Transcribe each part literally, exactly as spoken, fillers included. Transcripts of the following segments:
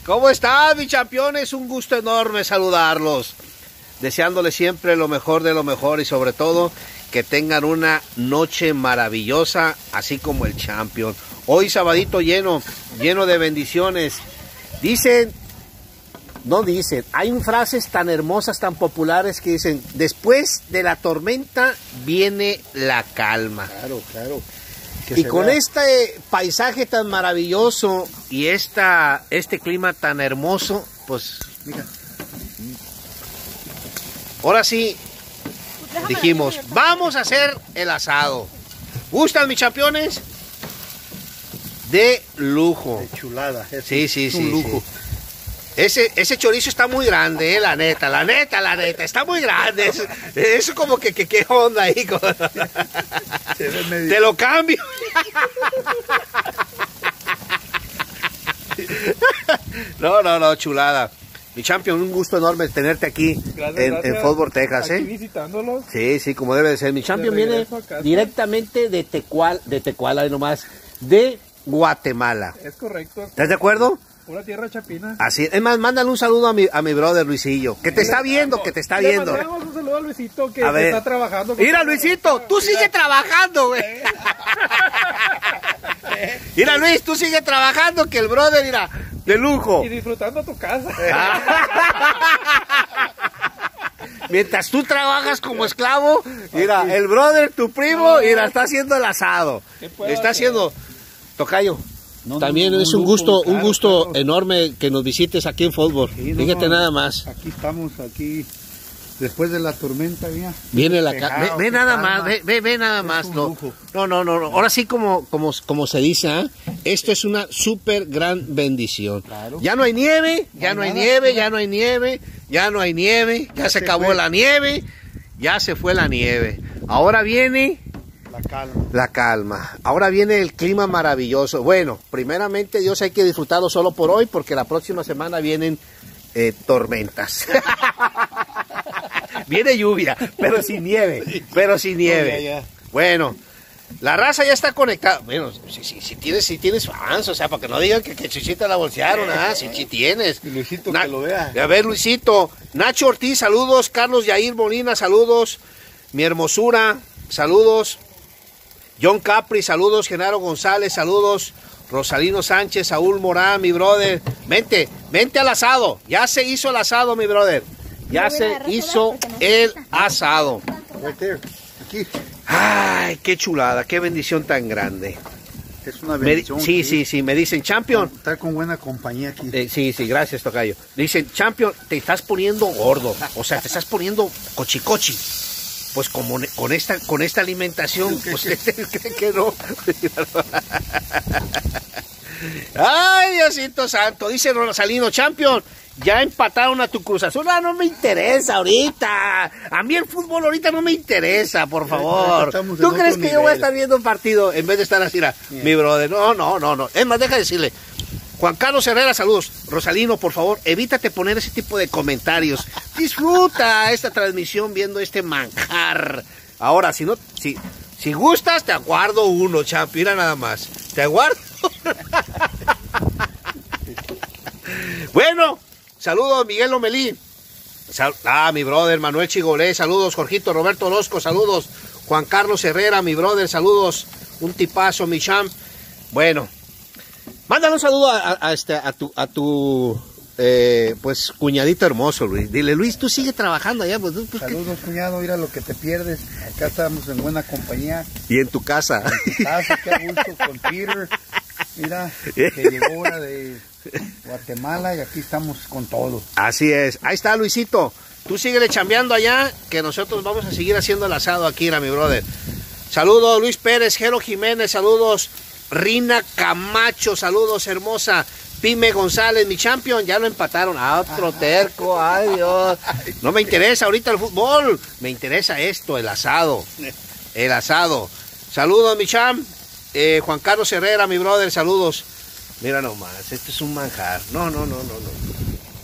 ¿Cómo están, mis campeones? Un gusto enorme saludarlos. Deseándoles siempre lo mejor de lo mejor y sobre todo que tengan una noche maravillosa, así como el Champion. Hoy sabadito lleno, lleno de bendiciones. Dicen, no dicen, hay frases tan hermosas, tan populares que dicen, después de la tormenta viene la calma. Claro, claro. Y con vea. Este paisaje tan maravilloso y esta, este clima tan hermoso, pues, mira. Ahora sí, dijimos, vamos a hacer el asado. ¿Gustan, mis campeones? De lujo. De chulada. Sí, sí, es sí. Un lujo. Sí. Ese, ese chorizo está muy grande, eh, la neta, la neta, la neta, está muy grande. Eso, eso como que, que, qué onda ahí. Te lo cambio. No, no, no, chulada. Mi champion, un gusto enorme tenerte aquí gracias, en, gracias. en Fort Worth, Texas, aquí ¿eh? visitándolos. Sí, sí, como debe de ser. Mi champion viene directamente de Tecual, de Tecuala, nomás, de Guatemala. Es correcto. ¿Estás de acuerdo? Una tierra chapina. Así, es más, mándale un saludo a mi, a mi brother Luisillo, que te está viendo, que te está viendo. Le mandamos un saludo a Luisito que, a que ver. está trabajando. Mira, Luisito, tú Mira. sigue trabajando, güey. Mira, Luis, tú sigue trabajando, que el brother, mira, de lujo. Y disfrutando tu casa. Mientras tú trabajas como esclavo, mira, el brother, tu primo, mira, está haciendo el asado. Está haciendo, tocayo. No, También no, no, es un, un gusto, lujo, claro, un gusto claro. enorme que nos visites aquí en Fort Worth. Sí, Fíjate no, nada más. Aquí estamos, aquí, después de la tormenta, mira. Viene la ca ve, ve nada más, ve, ve, ve nada más. No, no, no, no, ahora sí como, como, como se dice, ¿eh? Esto es una súper gran bendición. Claro. Ya no hay nieve, ya no, no hay nada, nieve, mira. ya no hay nieve, ya no hay nieve, ya, ya se, se acabó fue. la nieve, ya se fue la nieve. Ahora viene... La calma. La calma. Ahora viene el clima maravilloso. Bueno, primeramente Dios hay que disfrutarlo solo por hoy porque la próxima semana vienen eh, tormentas. Viene lluvia, pero sin nieve. Pero sin nieve. Oh, ya, ya. Bueno, la raza ya está conectada. Bueno, si, si, si tienes si tienes fans, o sea, para que no digan que, que Chuchita la bolsearon, ah, si, si tienes. Y Luisito Na que lo vea. A ver, Luisito. Nacho Ortiz, saludos. Carlos Yair Molina, saludos. Mi hermosura, saludos. John Capri, saludos. Genaro González, saludos. Rosalino Sánchez, Saúl Morán, mi brother. Vente, vente al asado. Ya se hizo el asado, mi brother. Ya se hizo el asado. Right there. Aquí. Ay, qué chulada, qué bendición tan grande. Es una bendición. Me, sí, sí, sí, me dicen, Champion. Estar con buena compañía aquí. Eh, sí, sí, gracias, tocayo. Dicen, Champion, te estás poniendo gordo. O sea, te estás poniendo cochicochi. Pues como con esta con esta alimentación, pues cree que no. Ay, Diosito santo, dice Rosalino, Champion, ya empataron a tu Cruz Azul. Ah, no me interesa ahorita. A mí el fútbol ahorita no me interesa, por favor. ¿Tú crees que nivel. yo voy a estar viendo un partido en vez de estar así, yeah. mi brother? No, no, no, no. Es más, deja de decirle. Juan Carlos Herrera, saludos. Rosalino, por favor, evítate poner ese tipo de comentarios. Disfruta esta transmisión viendo este manjar. Ahora, si no, si, si gustas, te aguardo uno, champ. Mira nada más. Te aguardo. Bueno, saludos Miguel Lomelí. Sal ah, mi brother Manuel Chigolé, saludos. Jorgito Roberto Orozco, saludos. Juan Carlos Herrera, mi brother, saludos. Un tipazo, mi champ. Bueno. Mándale un saludo a, a, a, este, a tu, a tu eh, pues, cuñadito hermoso, Luis. Dile, Luis, tú sigue trabajando allá. Pues, pues, saludos, ¿qué? Cuñado, mira lo que te pierdes. Acá estamos en buena compañía. Y en tu casa. En tu casa, qué a gusto con Peter. Mira, que llegó ahora de Guatemala y aquí estamos con todo. Así es. Ahí está, Luisito. Tú síguele chambeando allá, que nosotros vamos a seguir haciendo el asado aquí, era mi brother. Saludos, Luis Pérez, Jero Jiménez, saludos. Rina Camacho, saludos, hermosa. Pime González, mi champion, ya lo empataron. Ah, otro terco, ay Dios. No me interesa ahorita el fútbol, me interesa esto, el asado. El asado. Saludos, mi champ. Eh, Juan Carlos Herrera, mi brother, saludos. Mira nomás, esto es un manjar. No, no, no, no, no.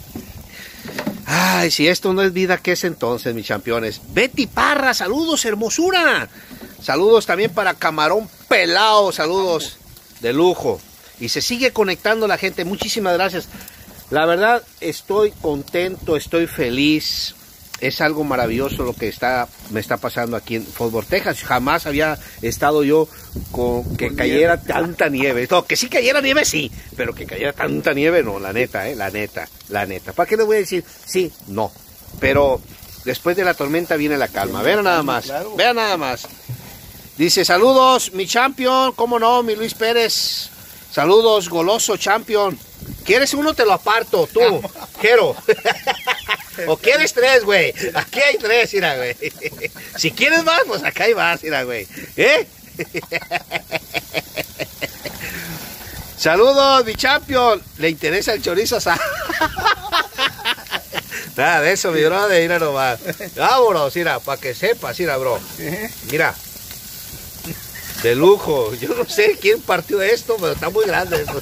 Ay, si esto no es vida, ¿qué es entonces, mis campeones? Betty Parra, saludos, hermosura. Saludos también para Camarón Pelao, saludos de lujo. Y se sigue conectando la gente, muchísimas gracias. La verdad, estoy contento, estoy feliz. Es algo maravilloso lo que está me está pasando aquí en Fort Worth, Texas. Jamás había estado yo con que cayera tanta nieve. No, que sí cayera nieve, sí, pero que cayera tanta nieve, no, la neta, eh, la neta, la neta. ¿Para qué le voy a decir? Sí, no. Pero después de la tormenta viene la calma. Vean nada más, vean nada más. Dice, saludos, mi champion, cómo no, mi Luis Pérez. Saludos, goloso champion. ¿Quieres uno? Te lo aparto, tú, quiero. ¿O quieres tres, güey? Aquí hay tres, mira, güey. Si quieres más, pues acá hay más, mira, güey. ¿Eh? Saludos, mi champion. ¿Le interesa el chorizo asado? Nada de eso, mi brother, mira nomás. Vámonos, mira, para que sepas, mira, bro. Mira. De lujo. Yo no sé quién partió esto, pero está muy grande esto.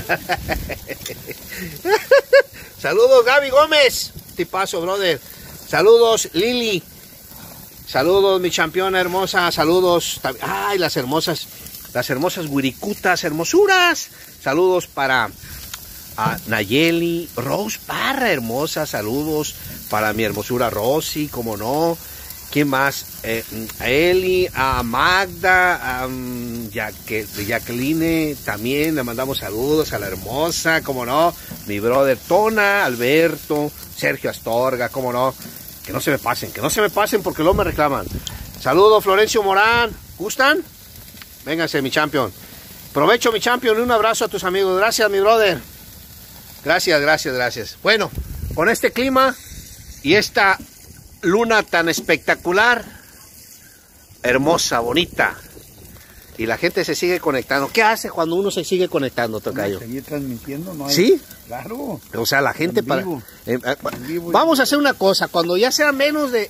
Saludos, Gaby Gómez. Tipazo, brother. Saludos, Lili. Saludos, mi campeona hermosa. Saludos. Ay, las hermosas, las hermosas guiricutas, hermosuras. Saludos para a Nayeli, Rose Parra, hermosa. Saludos para mi hermosura Rosy, como no. ¿Quién más? Eh, a Eli, a Magda, a um, Jaque, Jacqueline, también le mandamos saludos a la hermosa, como no, mi brother Tona, Alberto, Sergio Astorga, como no, que no se me pasen, que no se me pasen porque luego me reclaman. Saludos, Florencio Morán, ¿gustan? Vénganse, mi champion. Provecho, mi champion, y un abrazo a tus amigos. Gracias, mi brother. Gracias, gracias, gracias. Bueno, con este clima y esta luna tan espectacular, hermosa, bonita, y la gente se sigue conectando. ¿Qué hace cuando uno se sigue conectando, tocayo? Seguir transmitiendo, ¿no? Hay... ¿Sí? Claro. O sea, la gente En para... vivo. Eh, eh, En vivo. vamos a hacer una cosa, cuando ya sea menos de...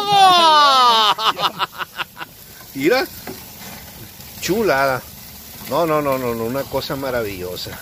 ¡Ah! Mira, chulada. No, no, no, no, no, una cosa maravillosa.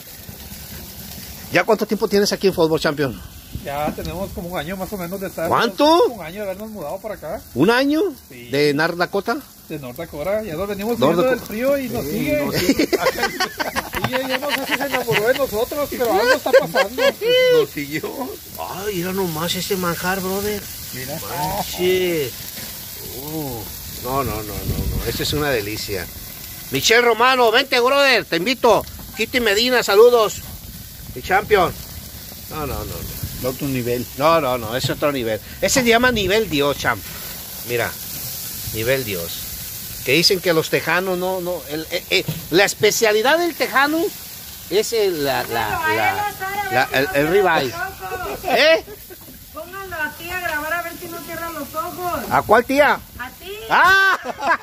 ¿Ya cuánto tiempo tienes aquí en Fútbol Champion? Ya tenemos como un año más o menos de estar. ¿Cuánto? Un año de habernos mudado para acá. ¿Un año? Sí. ¿De North Dakota? De North Dakota. Ya nos venimos North viendo del Dakota. frío y nos Sí, sigue. nos sigue. Y ya no sé si se enamoró de nosotros, pero algo está pasando. Nos siguió. Ay, mira nomás ese manjar, brother. Mira. Manches. Uh, no, no, no, no, no. Esta es una delicia. Michelle Romano, vente, brother, te invito. Kitty Medina, saludos. Mi champion. No, no, no, no. Otro nivel. No, no, no, es otro nivel. Ese se llama nivel Dios, champ. Mira, nivel Dios. Que dicen que los tejanos no, no. El, el, el, la especialidad del tejano es el, la, la, la, la, el, el ribeye. ¿Eh? Pónganlo a ti a grabar a ver si no cierran los ojos. ¿A cuál tía? ¿A ti? ¡Ah!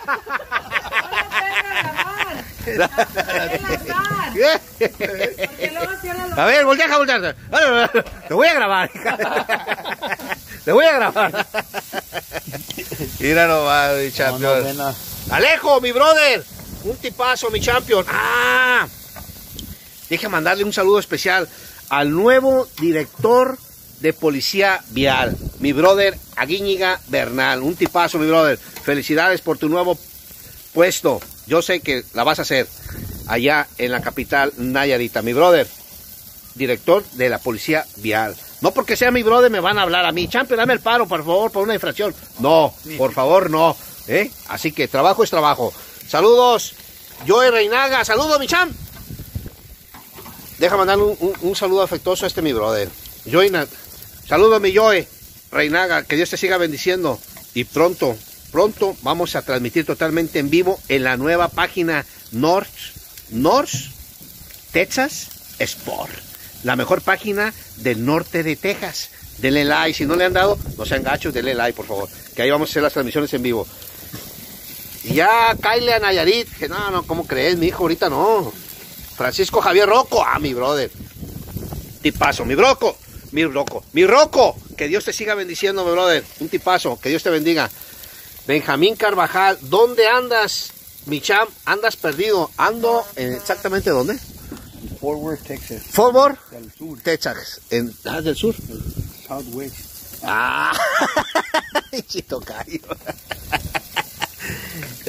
No lo tengas a grabar. A ver, porque luego cierran los A ver, voltea, voltea. Te voy a grabar. Te voy a grabar. Mira nomás, mi champion. No, no, no. Alejo, mi brother. Un tipazo, mi champion. Ah. Deja mandarle un saludo especial al nuevo director de Policía Vial, mi brother Aguíñiga Bernal. Un tipazo, mi brother. Felicidades por tu nuevo puesto. Yo sé que la vas a hacer allá en la capital Nayarita. Mi brother, director de la Policía Vial. No porque sea mi brother me van a hablar a mí. Champion, dame el paro, por favor, por una infracción. No, por favor, no. ¿Eh? Así que trabajo es trabajo. Saludos, Joe Reinaga. Saludos, mi champ. Deja mandarle un, un, un saludo afectuoso a este mi brother. Joe, saludos, mi Joe Reinaga. Que Dios te siga bendiciendo. Y pronto, pronto vamos a transmitir totalmente en vivo en la nueva página North, North Texas Sport. La mejor página del norte de Texas. Denle like, si no le han dado, no sean gachos, denle like, por favor. Que ahí vamos a hacer las transmisiones en vivo. Y ya, Kyle a Nayarit, que no, no, ¿cómo crees, mi hijo? Ahorita no. Francisco Javier Rocco, ah, mi brother. Tipazo, mi broco, mi broco, mi Rocco. Que Dios te siga bendiciendo, mi brother. Un tipazo, que Dios te bendiga. Benjamín Carvajal, ¿dónde andas, mi champ? Andas perdido. Ando en exactamente dónde? Fort Worth, Texas. Fort Worth, Del sur. Texas. En, ah, del sur. Southwest. Ah, chito cayo.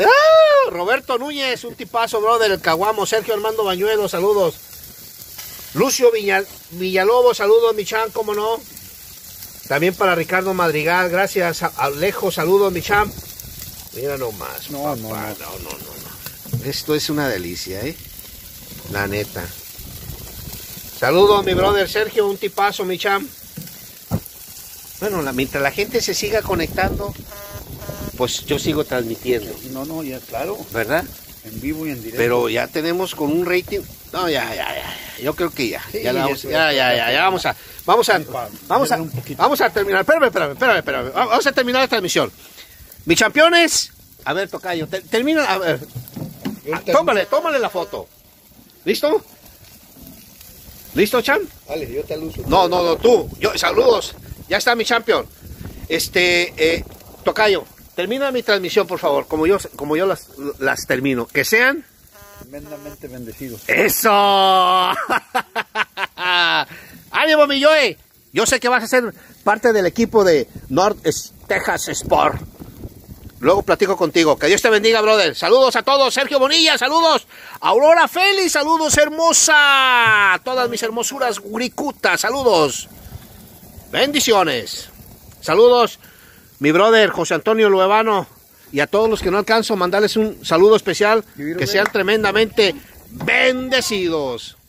Ah, Roberto Núñez, un tipazo, brother, el Caguamo. Sergio Armando Bañuelos, saludos. Lucio Villa, Villalobos, saludos, mi champ, cómo no. También para Ricardo Madrigal, gracias. Alejo, saludos, mi champ. Mira nomás, no, papá, no, no, no, no, no. Esto es una delicia, ¿eh? La neta. Saludos, mi brother Sergio, un tipazo, mi champ. Bueno, la, mientras la gente se siga conectando, pues yo sigo transmitiendo. No, no, ya claro. ¿Verdad? En vivo y en directo. Pero ya tenemos con un rating. No, ya, ya, ya. Yo creo que ya. Sí, ya, la vamos, eso, ya, ya, ya, ya, vamos a, vamos a, vamos a, vamos a terminar. Espérame, espérame, espérame, espérame. Vamos a terminar la transmisión. Mis campeones. A ver, tocayo, te, termina, a ver. Tómale, tómale la foto. ¿Listo? ¿Listo, champ? Dale, yo te aluso. No, no, no, tú. Yo, saludos. Ya está mi champion. Este, eh, tocayo, termina mi transmisión, por favor, como yo, como yo las, las termino. Que sean tremendamente bendecidos. ¡Eso! ¡Ánimo, mi Joey! Yo sé que vas a ser parte del equipo de North Texas Sport. Luego platico contigo. Que Dios te bendiga, brother. Saludos a todos. Sergio Bonilla, saludos. Aurora Félix, saludos, hermosa. Todas mis hermosuras guricutas, saludos. Bendiciones. Saludos, mi brother José Antonio Luevano. Y a todos los que no alcanzo, mandarles un saludo especial. Que sean tremendamente bendecidos.